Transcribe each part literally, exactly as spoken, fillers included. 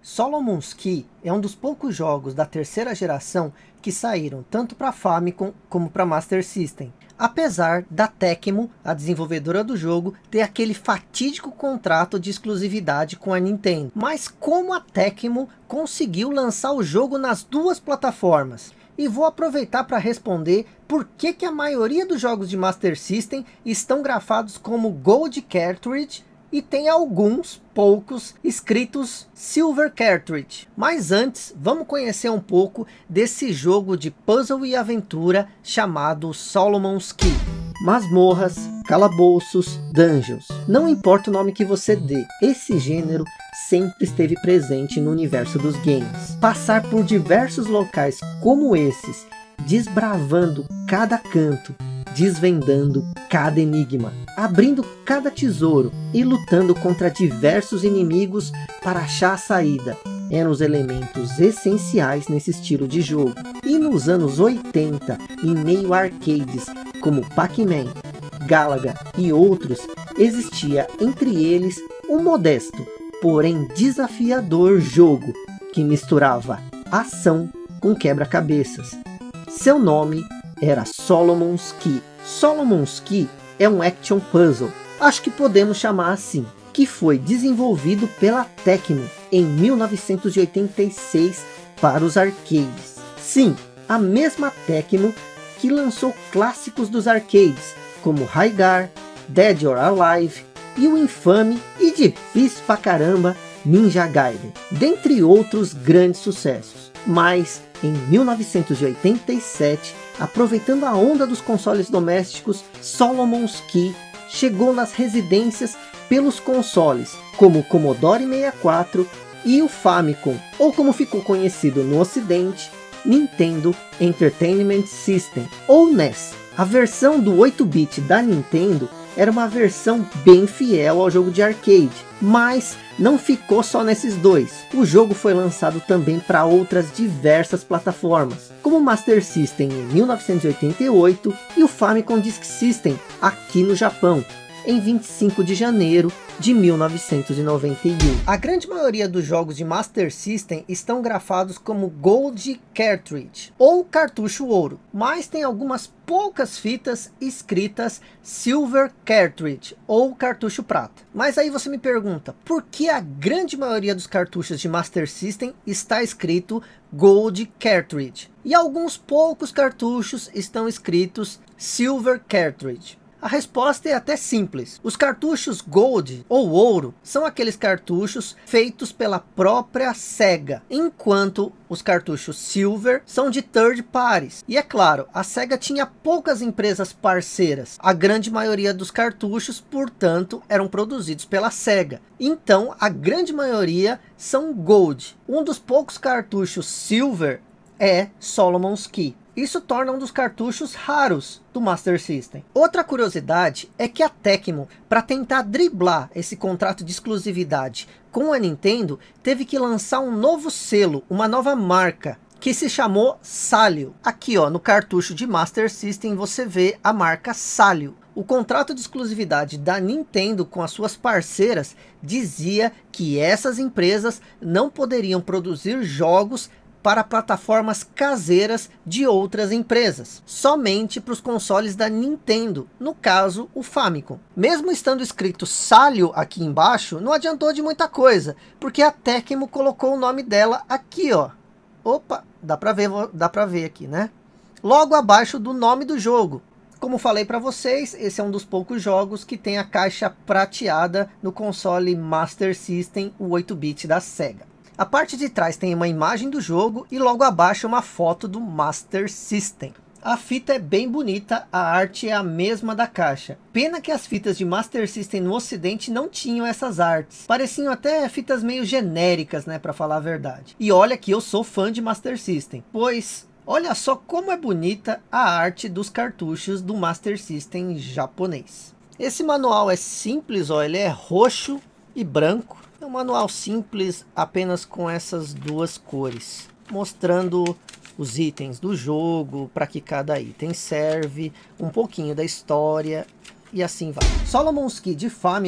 Solomon's Key é um dos poucos jogos da terceira geração que saíram tanto para Famicom como para Master System. Apesar da Tecmo, a desenvolvedora do jogo, ter aquele fatídico contrato de exclusividade com a Nintendo. Mas como a Tecmo conseguiu lançar o jogo nas duas plataformas? E vou aproveitar para responder por que, que a maioria dos jogos de Master System estão grafados como Gold Cartridge e tem alguns, poucos, escritos Silver Cartridge. Mas antes, vamos conhecer um pouco desse jogo de puzzle e aventura chamado Solomon's Key. Masmorras, calabouços, dungeons. Não importa o nome que você dê, esse gênero sempre esteve presente no universo dos games. Passar por diversos locais como esses, desbravando cada canto, desvendando cada enigma, abrindo cada tesouro e lutando contra diversos inimigos para achar a saída, eram os elementos essenciais nesse estilo de jogo. E nos anos oitenta, em meio a arcades como Pac-Man, Galaga e outros, existia entre eles um modesto, porém desafiador jogo que misturava ação com quebra-cabeças. Seu nome era Solomon's Key. Solomon's Key é um action puzzle, acho que podemos chamar assim, que foi desenvolvido pela Tecmo em mil novecentos e oitenta e seis para os arcades. Sim, a mesma Tecmo que lançou clássicos dos arcades, como Rygar, Dead or Alive e o infame e difícil pra caramba Ninja Gaiden, dentre outros grandes sucessos. Mas em mil novecentos e oitenta e sete, aproveitando a onda dos consoles domésticos, Solomon's Key chegou nas residências pelos consoles como o Commodore sessenta e quatro e o Famicom, ou como ficou conhecido no ocidente, Nintendo Entertainment System, ou N E S. A versão do oito bit da Nintendo era uma versão bem fiel ao jogo de arcade, mas não ficou só nesses dois. O jogo foi lançado também para outras diversas plataformas, como o Master System em mil novecentos e oitenta e oito e o Famicom Disk System aqui no Japão, em vinte e cinco de janeiro de mil novecentos e noventa e um. A grande maioria dos jogos de Master System estão grafados como Gold Cartridge, ou cartucho ouro, mas tem algumas poucas fitas escritas Silver Cartridge, ou cartucho prata. Mas aí você me pergunta, por que a grande maioria dos cartuchos de Master System está escrito Gold Cartridge? E alguns poucos cartuchos estão escritos Silver Cartridge. A resposta é até simples. Os cartuchos Gold ou ouro são aqueles cartuchos feitos pela própria Sega, enquanto os cartuchos Silver são de third parties. E é claro, a Sega tinha poucas empresas parceiras. A grande maioria dos cartuchos, portanto, eram produzidos pela Sega. Então, a grande maioria são Gold. Um dos poucos cartuchos Silver é Solomon's Key. Isso torna um dos cartuchos raros do Master System. Outra curiosidade é que a Tecmo, para tentar driblar esse contrato de exclusividade com a Nintendo, teve que lançar um novo selo, uma nova marca, que se chamou Salio. Aqui ó, no cartucho de Master System você vê a marca Salio. O contrato de exclusividade da Nintendo com as suas parceiras dizia que essas empresas não poderiam produzir jogos para plataformas caseiras de outras empresas, somente para os consoles da Nintendo, no caso o Famicom. Mesmo estando escrito Salio aqui embaixo, não adiantou de muita coisa, porque a Tecmo colocou o nome dela aqui ó. Opa, dá para ver, dá para ver aqui, né? Logo abaixo do nome do jogo. Como falei para vocês, esse é um dos poucos jogos que tem a caixa prateada no console Master System, o oito bit da Sega. A parte de trás tem uma imagem do jogo e logo abaixo uma foto do Master System. A fita é bem bonita, a arte é a mesma da caixa. Pena que as fitas de Master System no ocidente não tinham essas artes. Pareciam até fitas meio genéricas, né, para falar a verdade. E olha que eu sou fã de Master System, pois olha só como é bonita a arte dos cartuchos do Master System japonês. Esse manual é simples, ó, ele é roxo e branco. É um manual simples, apenas com essas duas cores, mostrando os itens do jogo, para que cada item serve, um pouquinho da história e assim vai. Solomon's Key de Famicom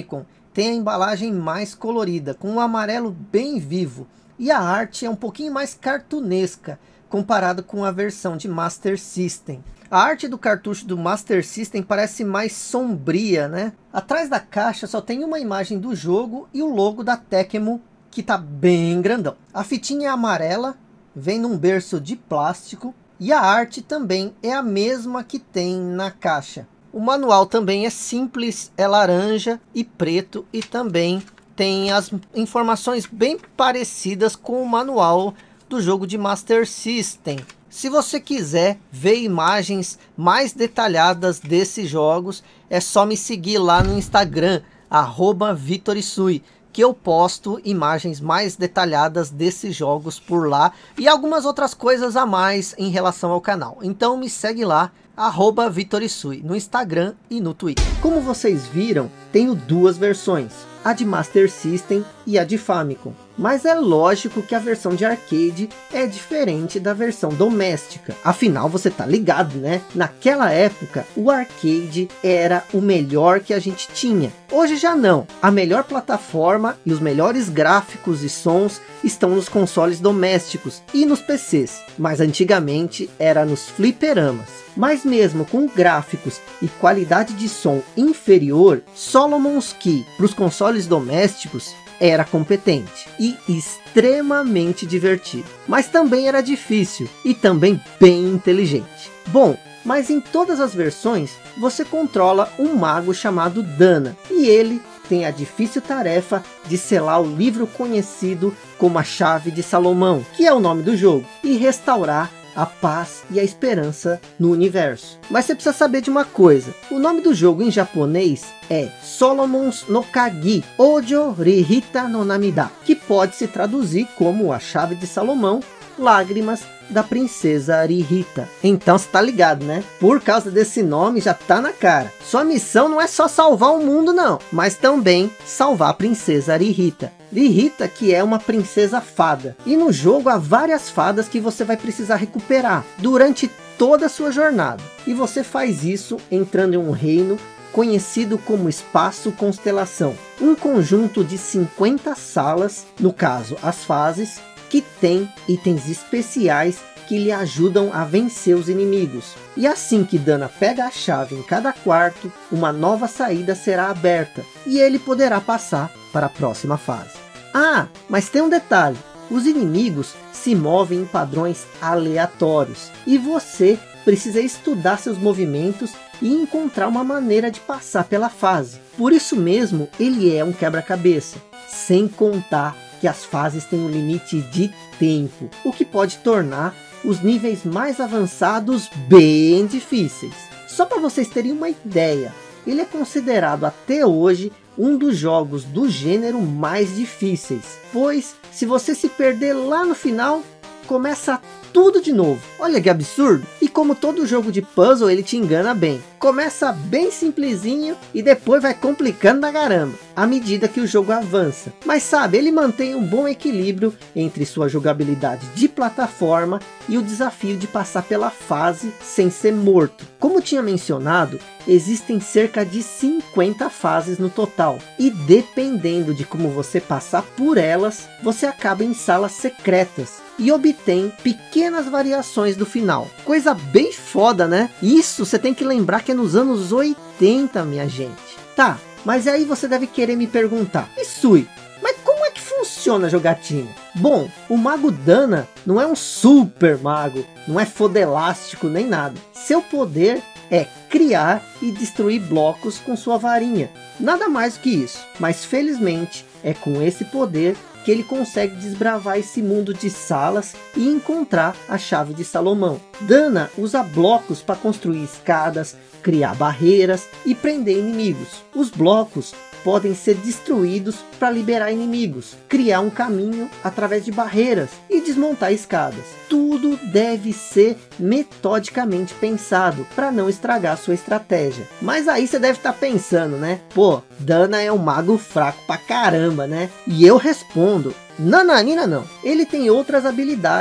tem a embalagem mais colorida, com um amarelo bem vivo. E a arte é um pouquinho mais cartunesca, comparado com a versão de Master System. A arte do cartucho do Master System parece mais sombria, né? Atrás da caixa só tem uma imagem do jogo e o logo da Tecmo, que tá bem grandão. A fitinha é amarela, vem num berço de plástico e a arte também é a mesma que tem na caixa. O manual também é simples, é laranja e preto e também tem as informações bem parecidas com o manual do jogo de Master System. Se você quiser ver imagens mais detalhadas desses jogos, é só me seguir lá no Instagram, arroba Vitorisui, que eu posto imagens mais detalhadas desses jogos por lá e algumas outras coisas a mais em relação ao canal. Então me segue lá, arroba Vitorisui, no Instagram e no Twitter. Como vocês viram, tenho duas versões, a de Master System e a de Famicom. Mas é lógico que a versão de arcade é diferente da versão doméstica. Afinal, você tá ligado, né? Naquela época, o arcade era o melhor que a gente tinha. Hoje já não. A melhor plataforma e os melhores gráficos e sons estão nos consoles domésticos e nos P Cs. Mas antigamente era nos fliperamas. Mas mesmo com gráficos e qualidade de som inferior, Solomon's Key para os consoles domésticos era competente e extremamente divertido, mas também era difícil e também bem inteligente. Bom, mas em todas as versões você controla um mago chamado Dana e ele tem a difícil tarefa de selar o livro conhecido como a Chave de Salomão, que é o nome do jogo, e restaurar a paz e a esperança no universo. Mas você precisa saber de uma coisa, o nome do jogo em japonês é Solomon's no Kagi Ojo Rihita no Namida, que pode se traduzir como a Chave de Salomão, Lágrimas da Princesa Rihita. Então você tá ligado, né? Por causa desse nome já tá na cara. Sua missão não é só salvar o mundo não, mas também salvar a Princesa Rihita. Rihita, que é uma princesa fada. E no jogo há várias fadas que você vai precisar recuperar durante toda a sua jornada. E você faz isso entrando em um reino conhecido como Espaço Constelação. Um conjunto de cinquenta salas, no caso as fases, que tem itens especiais que lhe ajudam a vencer os inimigos. E assim que Dana pega a chave em cada quarto, uma nova saída será aberta e ele poderá passar para a próxima fase. Ah, mas tem um detalhe, os inimigos se movem em padrões aleatórios e você precisa estudar seus movimentos e encontrar uma maneira de passar pela fase. Por isso mesmo ele é um quebra-cabeça, sem contar que as fases têm um limite de tempo, o que pode tornar os níveis mais avançados bem difíceis. Só para vocês terem uma ideia, ele é considerado até hoje um dos jogos do gênero mais difíceis, pois se você se perder lá no final, começa tudo de novo. Olha que absurdo! E como todo jogo de puzzle, ele te engana bem. Começa bem simplesinho e depois vai complicando na caramba, à medida que o jogo avança. Mas sabe, ele mantém um bom equilíbrio entre sua jogabilidade de plataforma e o desafio de passar pela fase sem ser morto. Como tinha mencionado, existem cerca de cinquenta fases no total. E dependendo de como você passar por elas, você acaba em salas secretas e obtém pequenas variações do final. Coisa bem foda, né? Isso você tem que lembrar que é nos anos oitenta, minha gente. Tá, mas aí você deve querer me perguntar, Isui, mas como é que funciona a jogatina? Bom, o Mago Dana não é um super mago, não é fodelástico nem nada. Seu poder é criar e destruir blocos com sua varinha. Nada mais do que isso. Mas felizmente é com esse poder que ele consegue desbravar esse mundo de salas e encontrar a Chave de Salomão. Dana usa blocos para construir escadas, criar barreiras e prender inimigos. Os blocos podem ser destruídos para liberar inimigos, criar um caminho através de barreiras e desmontar escadas. Tudo deve ser metodicamente pensado para não estragar sua estratégia. Mas aí você deve estar pensando, né? Pô, Dana é um mago fraco pra caramba, né? E eu respondo, nananina não. Ele tem outras habilidades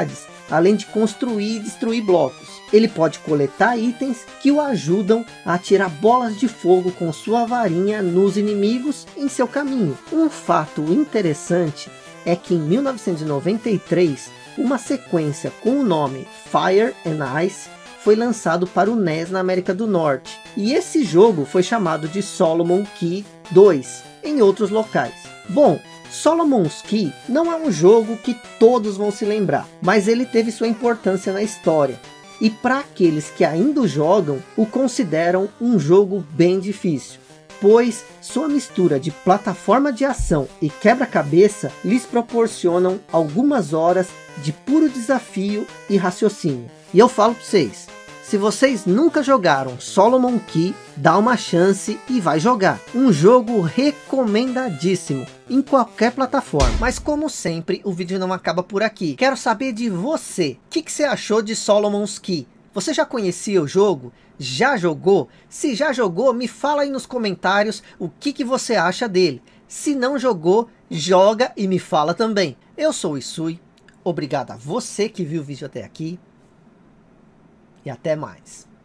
além de construir e destruir blocos. Ele pode coletar itens que o ajudam a atirar bolas de fogo com sua varinha nos inimigos em seu caminho. Um fato interessante é que em mil novecentos e noventa e três, uma sequência com o nome Fire and Ice foi lançado para o N E S na América do Norte. E esse jogo foi chamado de Solomon Key dois em outros locais. Bom, Solomon's Key não é um jogo que todos vão se lembrar, mas ele teve sua importância na história. E para aqueles que ainda o jogam, o consideram um jogo bem difícil, pois sua mistura de plataforma de ação e quebra-cabeça lhes proporcionam algumas horas de puro desafio e raciocínio. E eu falo para vocês, se vocês nunca jogaram Solomon Key, dá uma chance e vai jogar. Um jogo recomendadíssimo em qualquer plataforma. Mas como sempre, o vídeo não acaba por aqui. Quero saber de você. O que, que você achou de Solomon's Key? Você já conhecia o jogo? Já jogou? Se já jogou, me fala aí nos comentários o que, que você acha dele. Se não jogou, joga e me fala também. Eu sou o Isui. Obrigado a você que viu o vídeo até aqui. E até mais.